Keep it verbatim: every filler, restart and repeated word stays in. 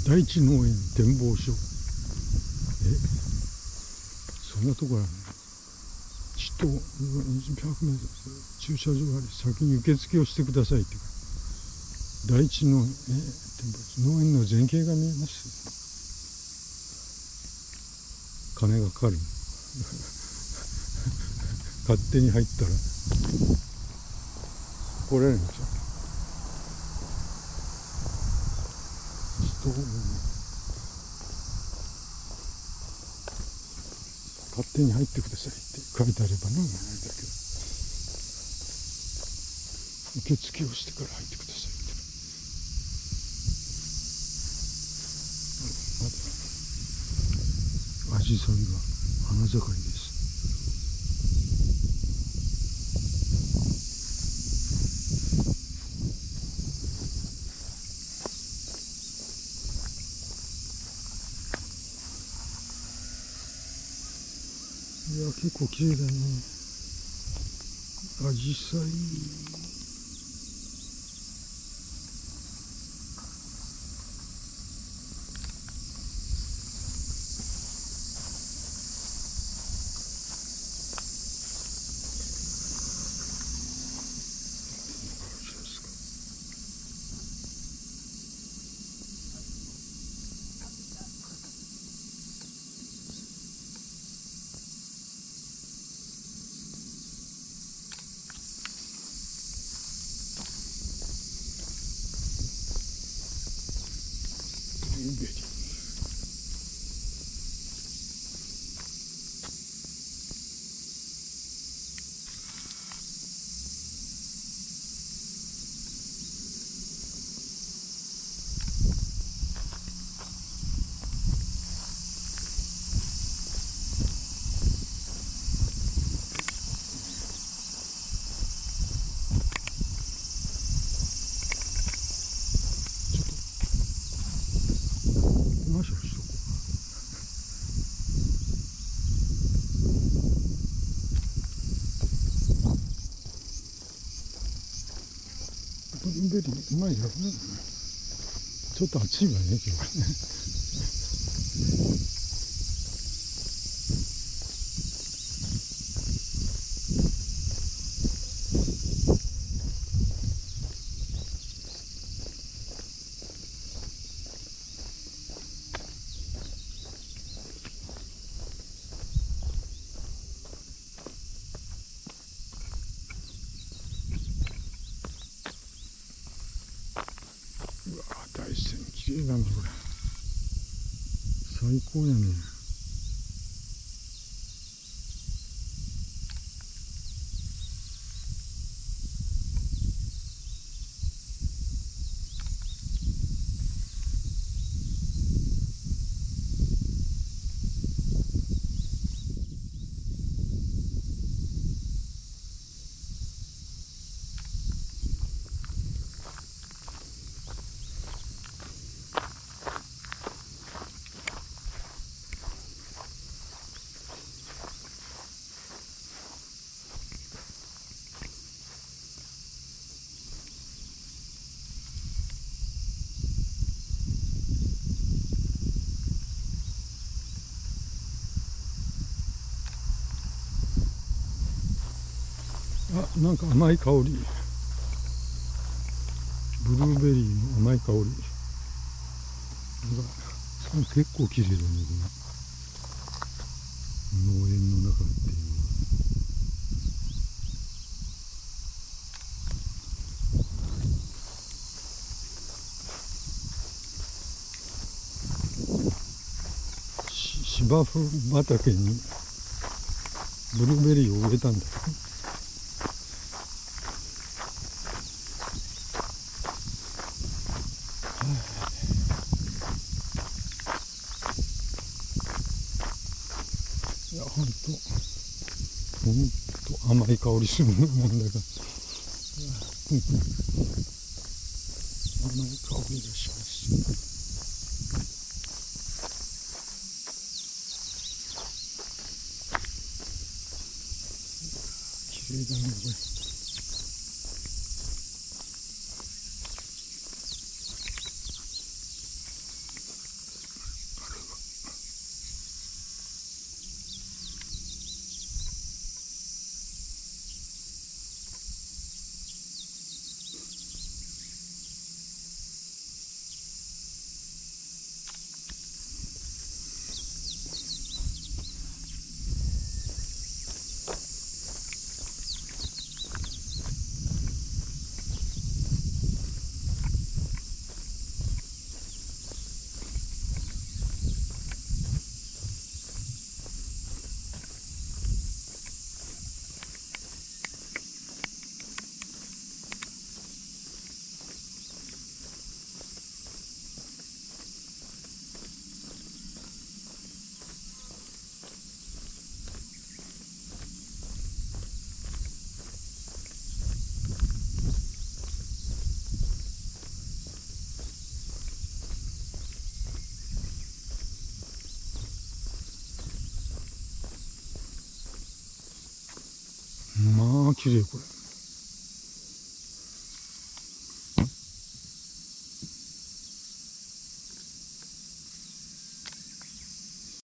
第一農園展望所。え、そんなところあるの？地頭にじゅうひゃくメートル駐車場あり、先に受付をしてくださいっていうか、第一農園、え、展望所、農園の全景が見えます。金がかかる勝手に入ったら怒られるんですよ。勝手に入ってくださいって書いてあればね、あれだけど、受付をしてから入ってくださいって。まだアジサイが花盛りです。いや、結構綺麗だね。アジサイ。ブルーベリー。マシュしとこう。ブルーベリーうまいよね。ちょっと暑いわね、今日はね。うわぁ、大山綺麗だな、これ。最高やね。あ、なんか甘い香り。ブルーベリーの甘い香り。うわ、結構綺麗だね、この農園の中っていうのは。し芝生畑にブルーベリーを植えたんだよ。いや、ほんと、ほんと甘い香りするもんだが、甘い香りがします。綺麗だね、これ。 綺麗これ。